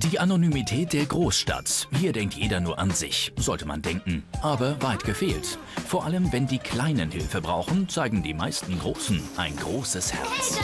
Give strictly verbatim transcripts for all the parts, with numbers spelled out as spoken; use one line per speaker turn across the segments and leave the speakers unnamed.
Die Anonymität der Großstadt. Hier denkt jeder nur an sich, sollte man denken. Aber weit gefehlt. Vor allem, wenn die Kleinen Hilfe brauchen, zeigen die meisten Großen ein großes Herz.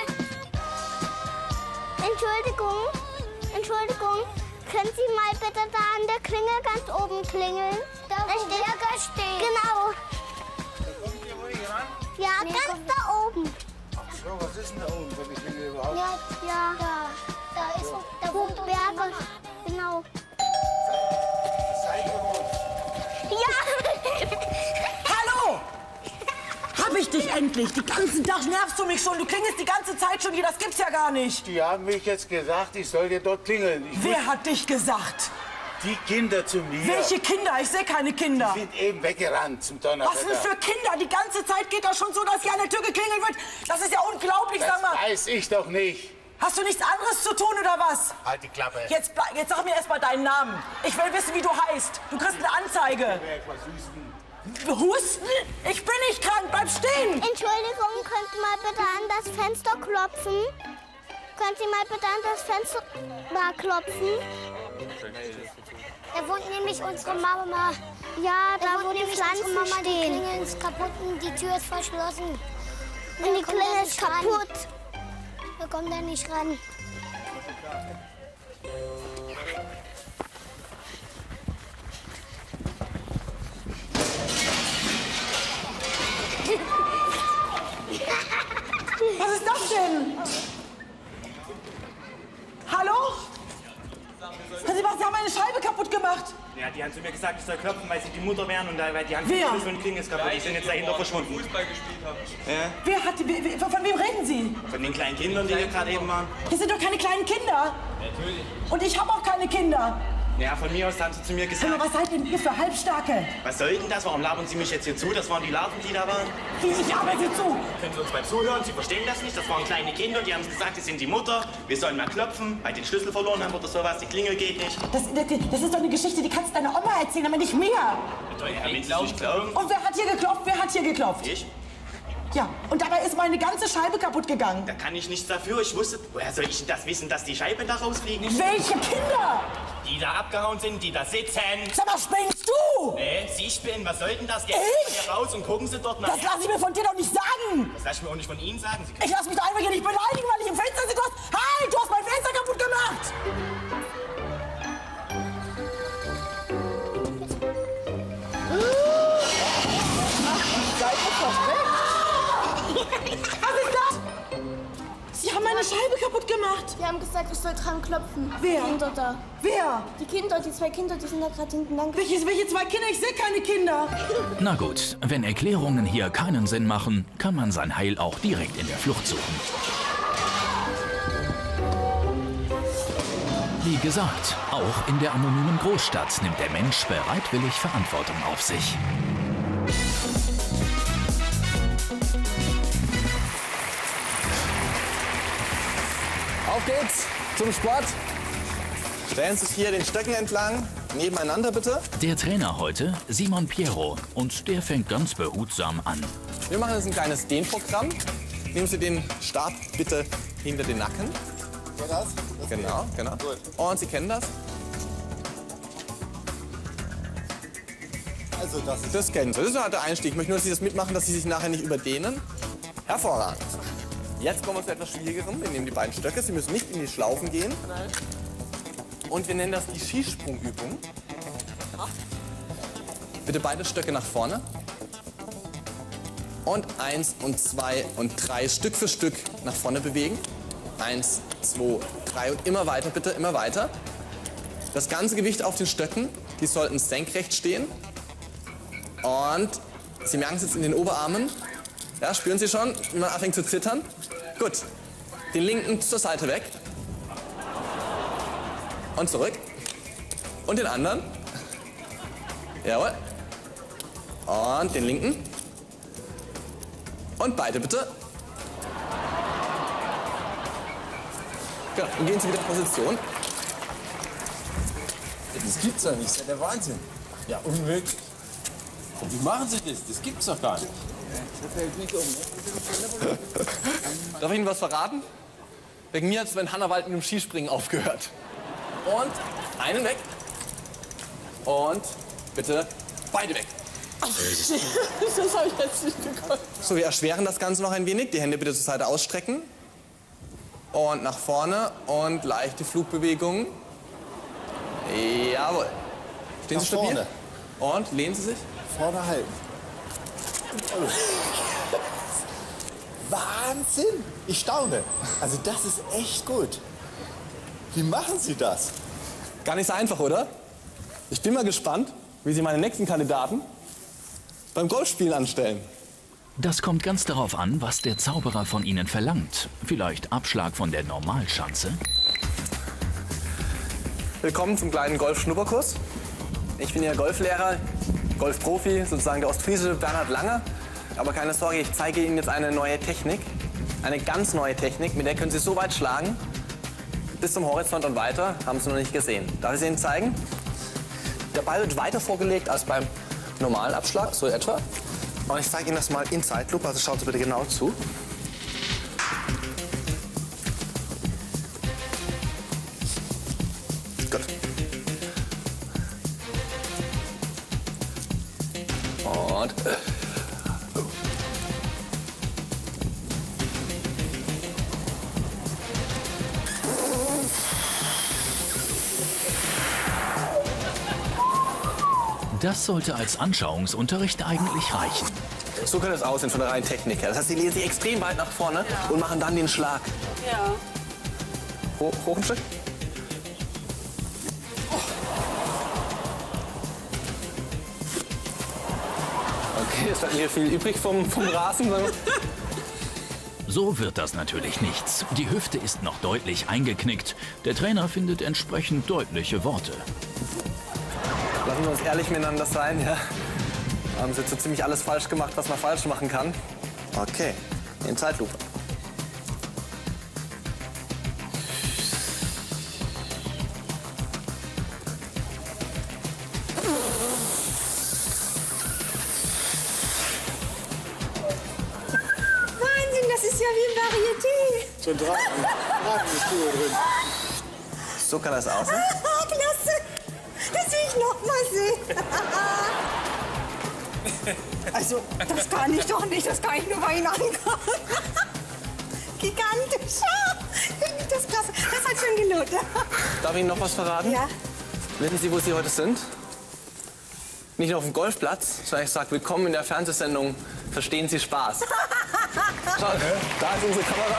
Entschuldigung, Entschuldigung, können Sie mal bitte da an der Klingel ganz oben klingeln? Da, wo Berger steht. Genau.
Da kommt ihr ruhig ran?
Ja, nee, ganz komm. Da oben.
Ach so, was ist denn da oben, wenn ich Klingel überhaupt?
Ja, ja. Da, da ist so. Da wo Berger. Genau.
Seid ihr wohl?
Ja.
Hallo! Hab ich dich endlich? Den ganzen Tag nervst du mich schon. Du klingelst die ganze Zeit schon hier. Das gibt's ja gar nicht.
Die haben mich jetzt gesagt, ich soll dir dort klingeln. Ich
Wer hat dich gesagt?
Die Kinder zu mir.
Welche Kinder? Ich sehe keine Kinder.
Die sind eben weggerannt zum Donnerwetter.
Was denn für Kinder? Die ganze Zeit geht das schon so, dass hier an der Tür geklingelt wird. Das ist ja unglaublich,
Das
sag mal.
weiß ich doch nicht.
Hast du nichts anderes zu tun oder was?
Halt die Klappe.
Jetzt, jetzt sag mir erst mal deinen Namen. Ich will wissen, wie du heißt. Du kriegst eine Anzeige. Husten? Ich bin nicht krank. Bleib stehen.
Entschuldigung, könnt ihr mal bitte an das Fenster klopfen? Könnt ihr mal bitte an das Fenster mal klopfen?
Da wohnt nämlich unsere Mama.
Ja,
Da,
da wo die Pflanzen
Mama, die
stehen.
Klingel ist kaputt und die Tür ist verschlossen.
Und die Klingel ist kaputt.
Wir kommen da nicht ran.
Was ist das denn? Hallo? Hören Sie was, Sie haben eine Scheibe kaputt gemacht.
Ja, die haben zu mir gesagt, ich soll klopfen, weil sie die Mutter wären und da, weil die haben
Wer?
Schlüssel und Klingel ist kaputt. Die sind jetzt dahinter verschwunden.
Fußball gespielt haben.
Ja?
Wer hat die, wer, von wem reden Sie?
Von den kleinen Kindern, die hier gerade eben waren.
Das sind doch keine kleinen Kinder.
Natürlich.
Und ich habe auch keine Kinder.
Ja, von mir aus haben sie zu mir
Sag
gesagt.
mal, was seid denn ihr für Halbstarke?
Was soll denn das? Warum labern Sie mich jetzt hier zu? Das waren die Larven, die da waren.
Wie, ich arbeite zu.
Können Sie uns mal zuhören? Sie verstehen das nicht. Das waren kleine Kinder, die haben gesagt, sie sind die Mutter. Wir sollen mal klopfen, weil die den Schlüssel verloren haben oder sowas. Die Klingel geht nicht.
Das, das, das ist doch eine Geschichte, die kannst du deiner Oma erzählen, aber nicht mir.
Ja, wenn Sie nicht glauben.
Und wer hat hier geklopft? Wer hat hier geklopft?
Ich?
Ja, und dabei ist meine ganze Scheibe kaputt gegangen.
Da kann ich nichts dafür. Ich wusste, woher soll ich denn das wissen, dass die Scheiben da rausfliegen?
Welche Kinder?
Die da abgehauen sind, die da sitzen.
Sag mal, spinnst du?
Nee, Sie spinnen. Was soll denn das? Gehen
Ich?
Sie hier raus und gucken Sie dort nach.
Das lasse ich mir von dir doch nicht sagen.
Das lasse ich mir auch nicht von Ihnen sagen. Sie
Ich lasse mich doch einfach hier nicht beleidigen, weil ich im Fenster sitze. Du hast, hey, du hast mein Fenster kaputt gemacht. Was ist das? Sie haben meine Scheibe kaputt gemacht.
Die haben gesagt, ich soll dran klopfen.
Wer?
Die Kinder da.
Wer?
Die Kinder, die zwei Kinder, die sind da gerade hinten lang.
Welche, welche zwei Kinder? Ich sehe keine Kinder.
Na gut, wenn Erklärungen hier keinen Sinn machen, kann man sein Heil auch direkt in der Flucht suchen. Wie gesagt, auch in der anonymen Großstadt nimmt der Mensch bereitwillig Verantwortung auf sich.
Auf geht's zum Sport. Stellen Sie sich hier den Stöcken entlang. Nebeneinander bitte.
Der Trainer heute, Simon Piero, und der fängt ganz behutsam an.
Wir machen jetzt ein kleines Dehnprogramm. Nehmen Sie den Stab bitte hinter den Nacken.
So das? das
Genau,
geht.
genau.
Gut.
Und Sie kennen das?
Also das ist...
Das kennen Sie. Das ist halt der Einstieg. Ich möchte nur, dass Sie das mitmachen, dass Sie sich nachher nicht überdehnen. Hervorragend. Jetzt kommen wir zu etwas Schwierigerem. Wir nehmen die beiden Stöcke. Sie müssen nicht in die Schlaufen gehen. Und wir nennen das die Skisprungübung. Bitte beide Stöcke nach vorne. Und eins und zwei und drei Stück für Stück nach vorne bewegen. Eins, zwei, drei und immer weiter, bitte, immer weiter. Das ganze Gewicht auf den Stöcken, die sollten senkrecht stehen. Und Sie merken es jetzt in den Oberarmen. Ja, spüren Sie schon, wie man anfängt zu zittern? Gut. Den linken zur Seite weg. Und zurück. Und den anderen. Jawohl. Und den linken. Und beide bitte. Genau, und gehen Sie wieder in Position.
Das gibt's doch nicht, das ist ja der Wahnsinn. Ja, unmöglich. Wie machen Sie das? Das gibt's doch gar nicht.
Darf ich Ihnen was verraten? Wegen mir hat es bei Hannawald mit dem Skispringen aufgehört. Und einen weg. Und bitte beide weg.
Das habe ich jetzt nicht gekonnt.
So, wir erschweren das Ganze noch ein wenig. Die Hände bitte zur Seite ausstrecken. Und nach vorne und leichte Flugbewegungen. Jawohl. Stehen Sie stabil?
Vorne.
Und lehnen Sie sich.
Vorne halten. Wahnsinn! Ich staune. Also das ist echt gut. Wie machen Sie das?
Gar nicht so einfach, oder? Ich bin mal gespannt, wie Sie meine nächsten Kandidaten beim Golfspielen anstellen.
Das kommt ganz darauf an, was der Zauberer von Ihnen verlangt. Vielleicht Abschlag von der Normalschanze?
Willkommen zum kleinen Golf-Schnupperkurs. Ich bin Ihr Golflehrer, Golfprofi, sozusagen der ostfriesische Bernhard Langer. Aber keine Sorge, ich zeige Ihnen jetzt eine neue Technik. Eine ganz neue Technik, mit der können Sie so weit schlagen, bis zum Horizont und weiter, haben Sie noch nicht gesehen. Darf ich es Ihnen zeigen? Der Ball wird weiter vorgelegt als beim normalen Abschlag, so etwa. Und ich zeige Ihnen das mal in Zeitlupe, also schauen Sie bitte genau zu. Gut. Und...
Das sollte als Anschauungsunterricht eigentlich reichen.
So könnte es aussehen von der reinen Technik her. Das heißt, Sie lehnen sich extrem weit nach vorne ja. und machen dann den Schlag.
Ja.
Hoch, hoch ein Stück. Okay, es bleibt mir viel übrig vom, vom Rasen.
So wird das natürlich nichts. Die Hüfte ist noch deutlich eingeknickt. Der Trainer findet entsprechend deutliche Worte.
Lassen wir uns ehrlich miteinander sein, ja. Haben Sie jetzt so ziemlich alles falsch gemacht, was man falsch machen kann. Okay, in Zeitlupe.
Wahnsinn, das ist ja wie ein Varieté.
So ein Drachenstuhl drin.
So kann das aussehen.
Klasse. Das will ich noch mal sehen. Also, das kann ich doch nicht. Das kann ich nur bei Ihnen angucken. Gigantisch. Das ist klasse. Das hat schon gelohnt.
Darf ich Ihnen noch was verraten?
Ja.
Wissen Sie, wo Sie heute sind? Nicht nur auf dem Golfplatz, sondern ich sage, willkommen in der Fernsehsendung Verstehen Sie Spaß. Schau, da ist unsere Kamera.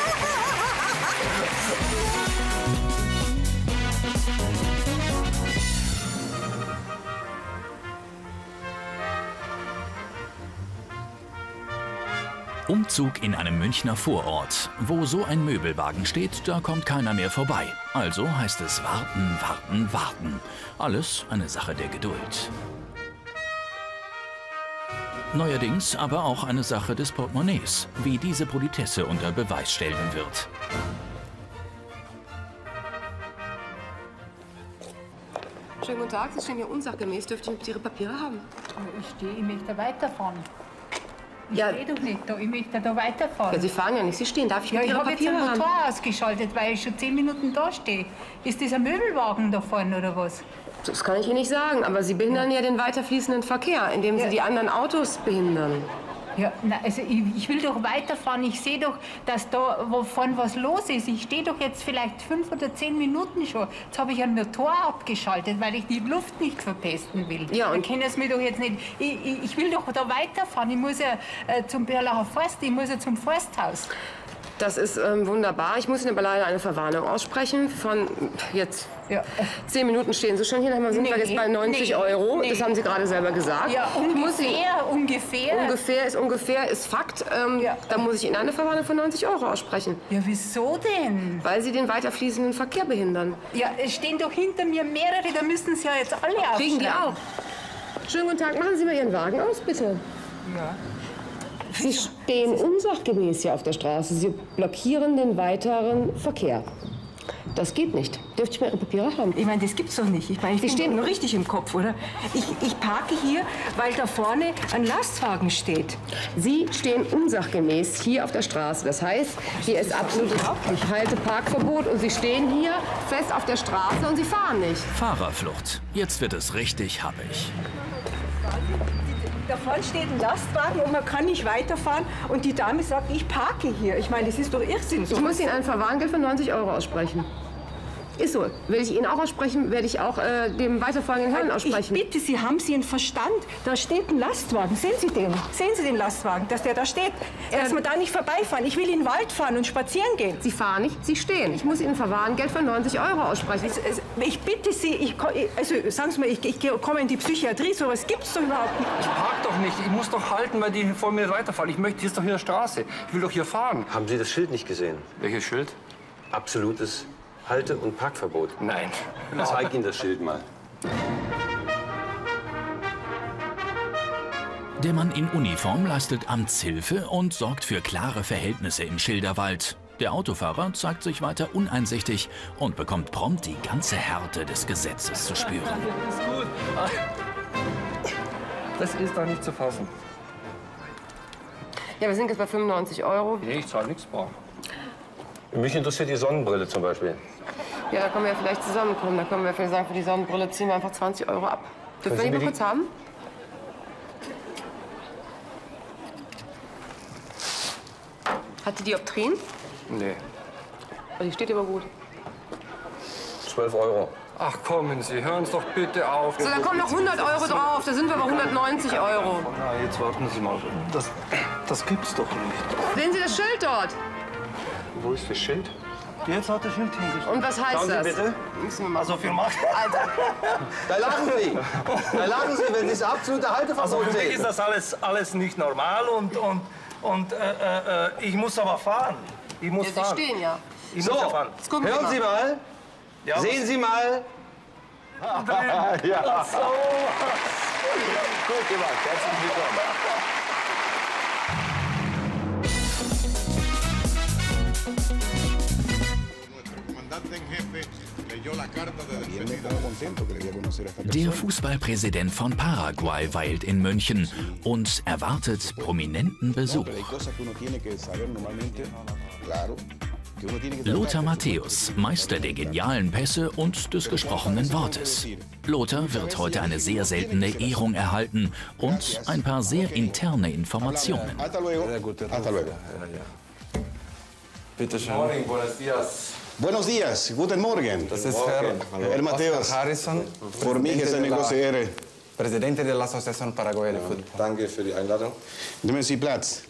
Umzug in einem Münchner Vorort. Wo so ein Möbelwagen steht, da kommt keiner mehr vorbei. Also heißt es warten, warten, warten. Alles eine Sache der Geduld. Neuerdings aber auch eine Sache des Portemonnaies, wie diese Politesse unter Beweis stellen wird.
Schönen guten Tag, Sie stehen hier unsachgemäß. Dürfte ich bitte Ihre Papiere haben?
Ich stehe, ich möchte weiterfahren. Ich
Ja.
stehe doch nicht da, ich möchte da weiterfahren.
Ja, Sie fahren ja nicht, Sie stehen. Darf ich
Ja,
bitte
ich
Ihre
habe jetzt den
Papiere haben?
Motor ausgeschaltet, weil ich schon zehn Minuten da stehe. Ist das ein Möbelwagen da vorne oder was?
Das kann ich Ihnen nicht sagen, aber Sie behindern ja den weiterfließenden Verkehr, indem Sie
Ja.
die anderen Autos behindern.
Ja, na, also ich, ich will doch weiterfahren. Ich sehe doch, dass da wovon was los ist. Ich stehe doch jetzt vielleicht fünf oder zehn Minuten schon. Jetzt habe ich einen Motor abgeschaltet, weil ich die Luft nicht verpesten will.
Ja, und-
Da können Sie mir doch jetzt nicht... Ich, ich, ich will doch da weiterfahren. Ich muss ja äh, zum Perlacher Forst, ich muss ja zum Forsthaus.
Das ist ähm, wunderbar. Ich muss Ihnen aber leider eine Verwarnung aussprechen. Von jetzt
Ja.
zehn Minuten stehen Sie schon hier, dann sind wir
Nee,
jetzt bei neunzig
nee,
Euro.
nee.
Das haben Sie gerade selber gesagt.
Ja,
Ich muss Ihnen-
ungefähr, ungefähr.
Ungefähr ist ungefähr, ist Fakt. Ähm,
Ja.
Da muss ich Ihnen eine Verwarnung von neunzig Euro aussprechen.
Ja, wieso denn?
Weil Sie den weiterfließenden Verkehr behindern.
Ja, es stehen doch hinter mir mehrere, da müssen Sie ja jetzt alle aufschlagen.
Kriegen die auch. Schönen guten Tag, machen Sie mal Ihren Wagen aus, bitte.
Ja.
Sie stehen unsachgemäß hier auf der Straße. Sie blockieren den weiteren Verkehr. Das geht nicht. Dürfte ich mal Ihre Papiere haben?
Ich meine, das gibt's doch nicht. Ich meine, ich
Sie
bin
stehen-
nur richtig im Kopf, oder? Ich, ich parke hier, weil da vorne ein Lastwagen steht.
Sie stehen unsachgemäß hier auf der Straße. Das heißt, hier ist absolutes Halteparkverbot und Sie stehen hier fest auf der Straße und Sie fahren nicht.
Fahrerflucht. Jetzt wird es richtig happig.
Da vorne steht ein Lastwagen und man kann nicht weiterfahren. Und die Dame sagt, ich parke hier. Ich meine, das ist doch Irrsinn.
Ich muss Ihnen ein Verwarngeld von neunzig Euro aussprechen. Ist so. Will ich Ihnen auch aussprechen, werde ich auch äh, dem weiterfahrenden Herrn aussprechen.
Ich bitte Sie, haben Sie einen Verstand? Da steht ein Lastwagen. Sehen Sie den? Sehen Sie den Lastwagen, dass der da steht? Dass wir da nicht vorbeifahren. Ich will in den Wald fahren und spazieren gehen.
Sie fahren nicht, Sie stehen. Ich muss Ihnen ein Verwarngeld von neunzig Euro aussprechen.
Es, es, ich bitte Sie, ich, ko- also sagen Sie mal, ich, ich komme in die Psychiatrie, sowas gibt's doch überhaupt nicht.
Ich park doch nicht. Ich muss doch halten, weil die vor mir weiterfahren. Ich möchte, hier ist doch hier Straße. Ich will doch hier fahren.
Haben Sie das Schild nicht gesehen?
Welches Schild?
Absolutes Halte- und Parkverbot.
Nein.
Ich zeige Ihnen das Schild mal.
Der Mann in Uniform leistet Amtshilfe und sorgt für klare Verhältnisse im Schilderwald. Der Autofahrer zeigt sich weiter uneinsichtig und bekommt prompt die ganze Härte des Gesetzes zu spüren.
Das ist gut. Das ist doch nicht zu fassen.
Ja, wir sind jetzt bei fünfundneunzig Euro.
Nee, ich zahle nichts bar.
Mich interessiert die Sonnenbrille zum Beispiel.
Ja, da können wir ja vielleicht zusammenkommen. Da können wir vielleicht sagen, für die Sonnenbrille ziehen wir einfach zwanzig Euro ab. Dürfen wir die mal kurz haben? Hat die Dioptrien?
Nee.
Oh, die steht aber gut.
zwölf Euro.
Ach, kommen Sie, hören Sie doch bitte auf.
So, dann kommen noch hundert Euro drauf. Da sind wir bei hundertneunzig Euro.
Na, jetzt warten Sie mal. Das, das gibt's doch nicht.
Sehen Sie das Schild dort?
Wo ist das Schild? Jetzt hat das Schild hingeschrieben.
Und was heißt
Schauen Sie
das?
bitte.
Müssen wir mal.
Also viel Macht.
Da lachen Sie. Da lachen Sie, wenn das absolute Halteverbot
Also für mich
ist.
ist das alles, alles nicht normal und, und, und äh, äh, ich muss aber fahren. Ich muss
Ja, Sie
fahren.
stehen ja.
Ich
So,
muss ja fahren.
Jetzt gucken wir
hören
mal.
Sie mal.
Ja,
Sehen Sie mal. Ja.
So.
Gut gemacht. Herzlich willkommen.
Der Fußballpräsident von Paraguay weilt in München und erwartet prominenten Besuch. Lothar Matthäus, Meister der genialen Pässe und des gesprochenen Wortes. Lothar wird heute eine sehr seltene Ehrung erhalten und ein paar sehr interne Informationen.
Sehr gut. Hasta luego.
Bitte schön.
Morning, buenos dias. Buenos dias, guten Morgen.
Das ist Herr,
Herr Matthäus.
Oscar Harrison.
Für mich ist eine große Ehre.
Presidente de la Asociación Paraguay de Fútbol.
Danke für die Einladung.
Nehmen Sie Platz.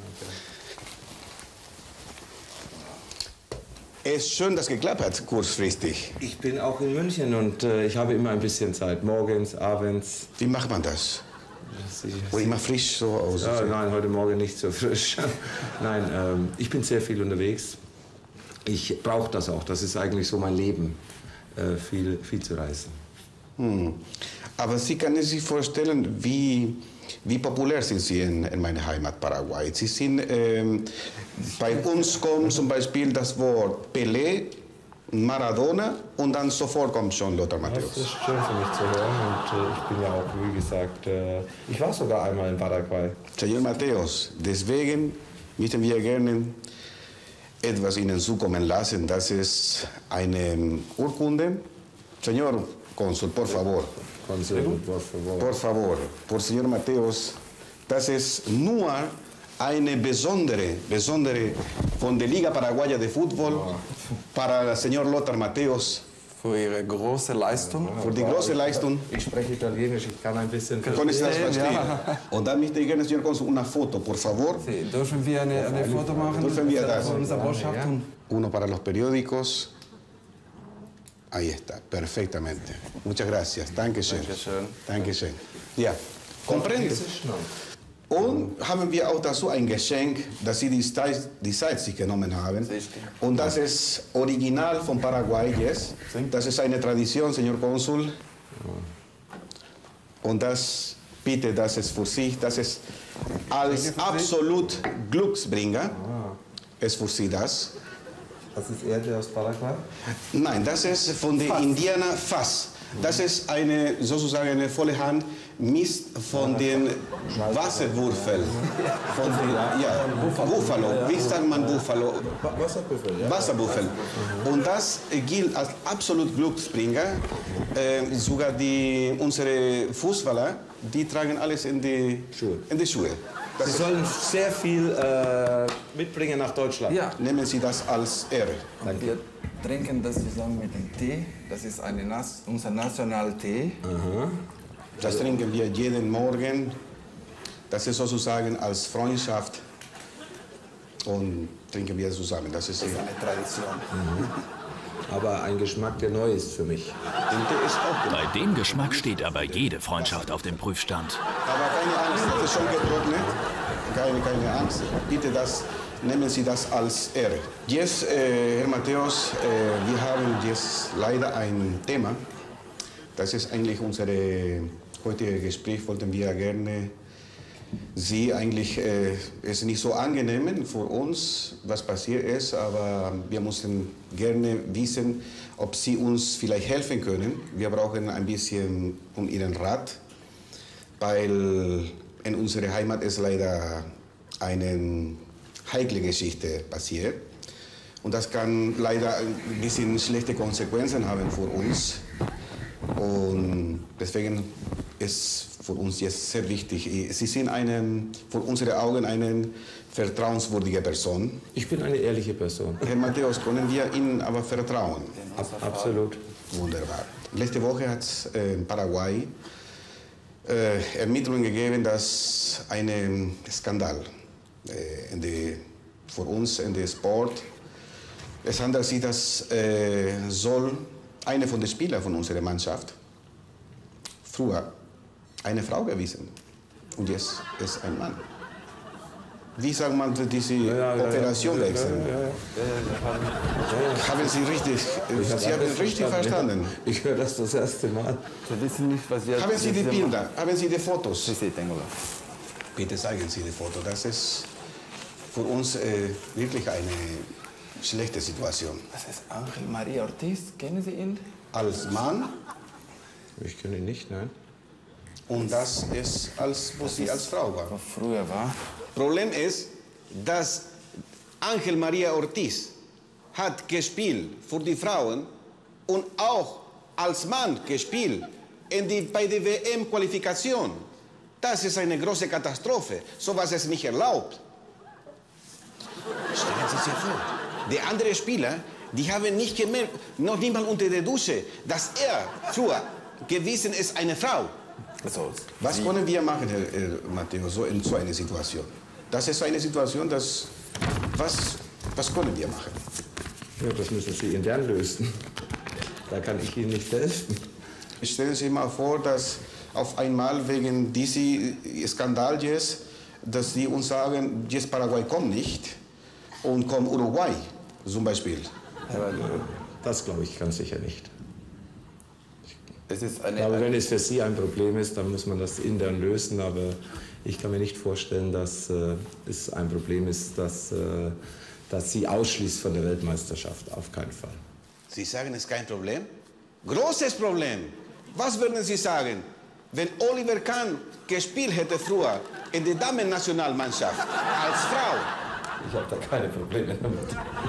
Es ist schön, dass es geklappt hat, kurzfristig.
Ich bin auch in München und äh, ich habe immer ein bisschen Zeit. Morgens, abends.
Wie macht man das? Wo immer frisch so aus.
Ja, nein, heute Morgen nicht so frisch. Nein, ähm, ich bin sehr viel unterwegs. Ich brauche das auch. Das ist eigentlich so mein Leben, äh, viel, viel zu reisen.
Hm. Aber Sie können sich vorstellen, wie, wie populär sind Sie in, in meiner Heimat Paraguay. Sie sind, ähm, bei uns kommt zum Beispiel das Wort Pelé, Maradona und dann sofort kommt schon Lothar Matthäus.
Das ist schön für mich zu hören und äh, ich bin ja auch, wie gesagt, äh, ich war sogar einmal in Paraguay.
Señor Matthäus, deswegen möchten wir gerne etwas Ihnen zukommen lassen. Das ist eine Urkunde. Señor Cónsul, por favor.
Consul, por favor.
Por favor, por Señor Matthäus. Das ist nur eine besondere, besondere von der Liga Paraguaya de Fútbol para el señor Lothar Matthäus.
Für Ihre große Leistung.
Für die große Leistung.
Ich spreche Italienisch, ich kann ein bisschen
Können Sie das verstehen?
Ja.
Und dann möchte ich gerne, Señor Cónsul, una foto, por favor.
Sí, dürfen wir eine, eine Foto machen?
Dürfen wir das?
Von unserer Botschaft? Und
Uno para los periódicos. Ahí está, perfectamente. Muchas gracias. Dankeschön.
Dankeschön.
Dankeschön. Ja, comprende. Und haben wir auch dazu ein Geschenk, das Sie die Zeit, die Zeit sich genommen haben. Und das ist original von Paraguay, yes. Das ist eine Tradition, Señor Cónsul. Und das, bitte, das ist für Sie, das ist als absolut Glücksbringer. Ist für Sie das.
Das ist er, der aus Paraguay?
Nein, das ist von den Indianern Fass. Das ist eine sozusagen eine volle Hand Mist von den Wasserwürfeln. Von den, ja, Buffalo. Wie sagt man Buffalo?
Wasserbüffel. Ja.
Wasserbüffel. Und das gilt als absolut Glücksbringer. Äh, sogar die, unsere Fußballer, die tragen alles in die Schuhe. In die Schuhe.
Sie sollen sehr viel äh, mitbringen nach Deutschland.
Ja. Nehmen Sie das als Ehre.
Danke.
Wir trinken das zusammen mit dem Tee. Das ist eine Nas unser Nationaltee.
Aha. Das trinken wir jeden Morgen. Das ist sozusagen als Freundschaft. Und trinken wir zusammen. Das ist, das ist eine Tradition.
Mhm. Aber ein Geschmack, der neu ist für mich.
Bei dem Geschmack steht aber jede Freundschaft auf dem Prüfstand.
Aber keine Angst, das ist schon getrocknet. Keine, keine Angst. Bitte, das, nehmen Sie das als Ehre. Jetzt, äh, Herr Matthäus, äh, wir haben jetzt leider ein Thema. Das ist eigentlich unser heutiges Gespräch. Wollten wir gerne Sie eigentlich, äh, ist nicht so angenehm für uns, was passiert ist, aber wir mussten gerne wissen, ob Sie uns vielleicht helfen können. Wir brauchen ein bisschen um Ihren Rat, weil in unserer Heimat ist leider eine heikle Geschichte passiert. Und das kann leider ein bisschen schlechte Konsequenzen haben für uns. Und deswegen ist für uns jetzt sehr wichtig. Sie sind eine, für unsere Augen eine vertrauenswürdige Person.
Ich bin eine ehrliche Person.
Herr Matthäus, können wir Ihnen aber vertrauen?
Ab, absolut.
Wunderbar. Letzte Woche hat es in Paraguay äh, Ermittlungen gegeben, dass ein Skandal äh, in die, für uns in den Sport. Es handelt sich, dass äh, soll eine von den Spielern von unserer Mannschaft früher eine Frau gewesen und jetzt ist ein Mann. Wie sagt man diese ja, ja, Operation ja, ja, wechseln? Ja, ja, ja. Haben Sie richtig, Sie haben richtig verstanden?
Ich höre das das erste Mal.
Sie wissen nicht, was wir
haben Sie die Bilder? Haben Sie die Fotos?
Sí, sí, tengo.
Bitte zeigen Sie die Fotos. Das ist für uns äh, wirklich eine schlechte Situation.
Das ist Ángel María Ortiz. Kennen Sie ihn?
Als Mann?
Ich kenne ihn nicht, nein.
Und das ist, als, wo sie als Frau war.
Was früher war.
Problem ist, dass Ángel María Ortiz hat gespielt für die Frauen und auch als Mann gespielt in die, bei der W M-Qualifikation. Das ist eine große Katastrophe. So was ist nicht erlaubt. Stellen Sie sich vor, die anderen Spieler, die haben nicht gemerkt, noch niemand unter der Dusche, dass er früher gewesen ist eine Frau.
Also,
was Sie können wir machen, Herr, Herr Matthäus, so in so einer Situation? Das ist eine Situation, das, was, was können wir machen?
Ja, das müssen Sie intern lösen. Da kann ich Ihnen nicht helfen.
Stellen Sie sich mal vor, dass auf einmal wegen diesem Skandal jetzt, dass Sie uns sagen, jetzt Paraguay kommt nicht und kommt Uruguay zum Beispiel.
Aber das glaube ich ganz sicher nicht.
Es ist eine,
aber wenn es für Sie ein Problem ist, dann muss man das intern lösen. Aber ich kann mir nicht vorstellen, dass äh, es ein Problem ist, dass, äh, dass Sie ausschließt von der Weltmeisterschaft. Auf keinen Fall.
Sie sagen, es ist kein Problem? Großes Problem. Was würden Sie sagen, wenn Oliver Kahn gespielt hätte früher in der Damen-Nationalmannschaft als Frau?
Ich habe da keine Probleme damit.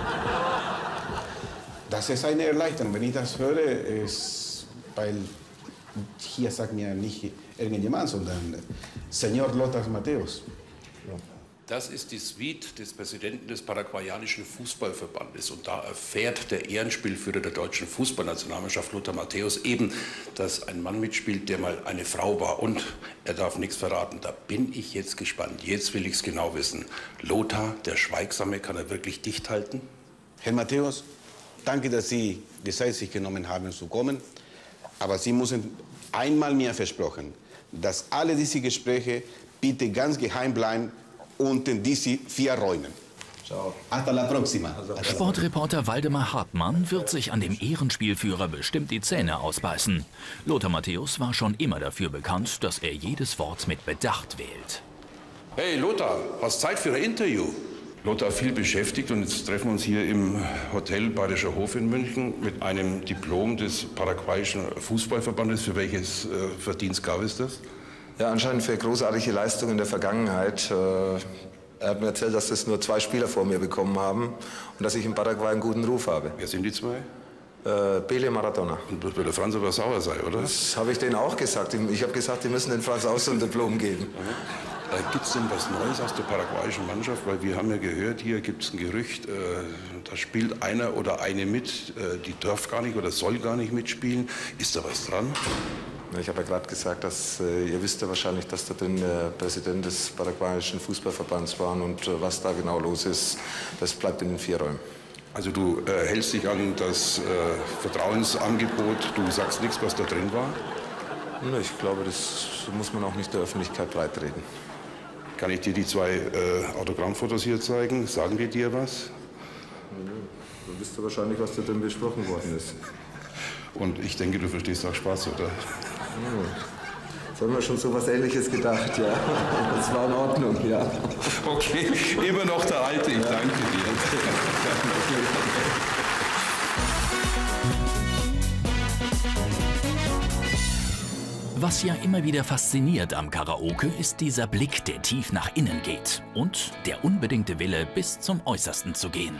Das ist eine Erleichterung. Wenn ich das höre, ist weil hier sagt mir nicht irgendjemand, sondern Señor Lothar Matthäus.
Das ist die Suite des Präsidenten des paraguayanischen Fußballverbandes. Und da erfährt der Ehrenspielführer der deutschen Fußballnationalmannschaft, Lothar Matthäus, eben, dass ein Mann mitspielt, der mal eine Frau war. Und er darf nichts verraten. Da bin ich jetzt gespannt. Jetzt will ich es genau wissen. Lothar, der Schweigsame, kann er wirklich dicht halten?
Herr Matthäus, danke, dass Sie die Zeit sich genommen haben, zu kommen. Aber Sie müssen einmal mir versprochen, dass alle diese Gespräche bitte ganz geheim bleiben unter diese vier Räumen. Ciao. Hasta la próxima.
Sportreporter Waldemar Hartmann wird sich an dem Ehrenspielführer bestimmt die Zähne ausbeißen. Lothar Matthäus war schon immer dafür bekannt, dass er jedes Wort mit Bedacht wählt.
Hey Lothar, hast Zeit für ein Interview? Lothar viel beschäftigt und jetzt treffen wir uns hier im Hotel Bayerischer Hof in München mit einem Diplom des paraguayischen Fußballverbandes. Für welches äh, Verdienst gab es das?
Ja, anscheinend für großartige Leistungen in der Vergangenheit. Er hat mir erzählt, dass das nur zwei Spieler vor mir bekommen haben und dass ich in Paraguay einen guten Ruf habe.
Wer sind die zwei?
Äh, Pele, Maradona.
Und wird der Franz aber sauer sein, oder?
Das habe ich denen auch gesagt. Ich habe gesagt, die müssen den Franz auch so ein Diplom geben.
Äh, gibt es denn was Neues aus der paraguayischen Mannschaft? Weil wir haben ja gehört, hier gibt es ein Gerücht, äh, da spielt einer oder eine mit, äh, die darf gar nicht oder soll gar nicht mitspielen. Ist da was dran?
Ich habe ja gerade gesagt, dass äh, ihr wisst ja wahrscheinlich, dass da drin der Präsident des paraguayischen Fußballverbands war und äh, was da genau los ist, das bleibt in den vier Räumen.
Also du äh, hältst dich an das äh, Vertrauensangebot, du sagst nichts, was da drin war?
Ich glaube, das muss man auch nicht der Öffentlichkeit breitreden.
Kann ich dir die zwei äh, Autogrammfotos hier zeigen? Sagen die dir was?
Du wisst ja wahrscheinlich, was da drin besprochen worden ist.
Und ich denke, du verstehst auch Spaß, oder?
Ja. Das haben wir schon so was Ähnliches gedacht, ja. Das war in Ordnung, ja.
Okay, immer noch der Alte, ich danke dir.
Was ja immer wieder fasziniert am Karaoke, ist dieser Blick, der tief nach innen geht und der unbedingte Wille, bis zum Äußersten zu gehen.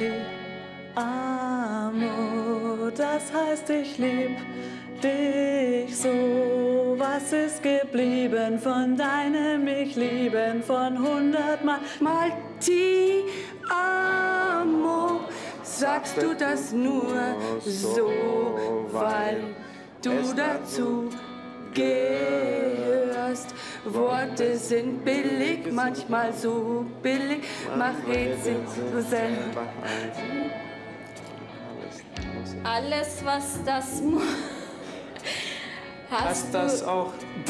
Amo, das heißt, ich lieb dich so. Was ist geblieben von deinem Ich lieben von hundertmal?
Mal ti amo, sagst du das nur so, weil du dazu gehörst. Worte sind billig, manchmal so billig, mach Rätsel so selber.
Alles, was das muss. Hast du
das auch?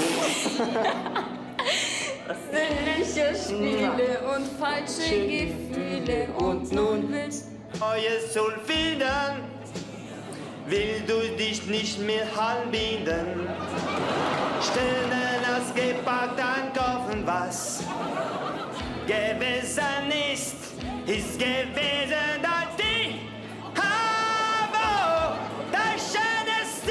sinnliche Spiele und falsche Gefühle und nun willst
Neues Sulfiden, will du dich nicht mehr halbinden. Stellen das gepackt an Kaufen, was gewesen ist, ist gewesen, dass die Hamburg, das schönste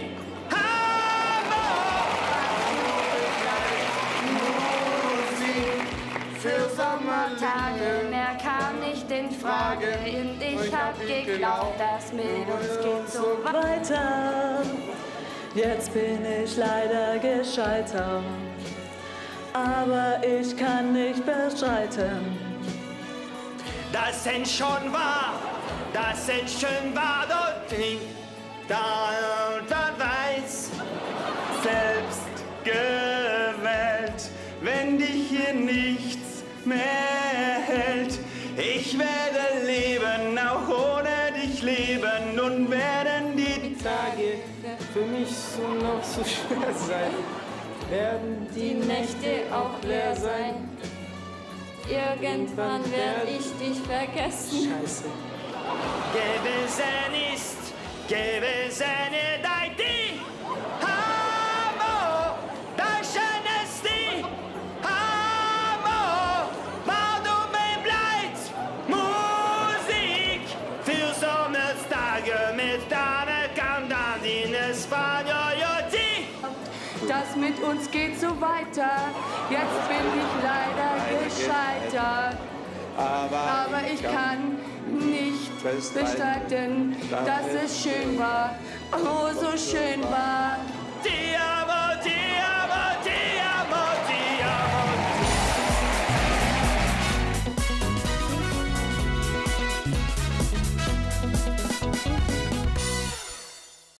Musik für Sommertage, mehr kam nicht in Frage. Und ich hab geglaubt, dass mit uns geht so
weiter. Jetzt bin ich leider gescheitert, aber ich kann nicht bestreiten.
Das es schon war, dass es schön war, dort nicht, da und dann weiß, selbst gewählt, wenn dich hier nichts mehr hält. Ich werde leben, auch ohne dich leben, nun werden die Tage
für mich so noch so schwer sein, werden
die Nächte auch leer sein. Irgendwann werde ich dich vergessen.
Scheiße.
Gewesen ist, gewesen dein die Hammer, das schönste Hammer, war du mir bleibt Musik für Sommerstage mit deiner Countdown in Español.
Das mit uns geht so weiter, jetzt bin ich leider gescheitert. Aber ich kann nicht bestreiten, dass es schön war, oh so schön war.
Dir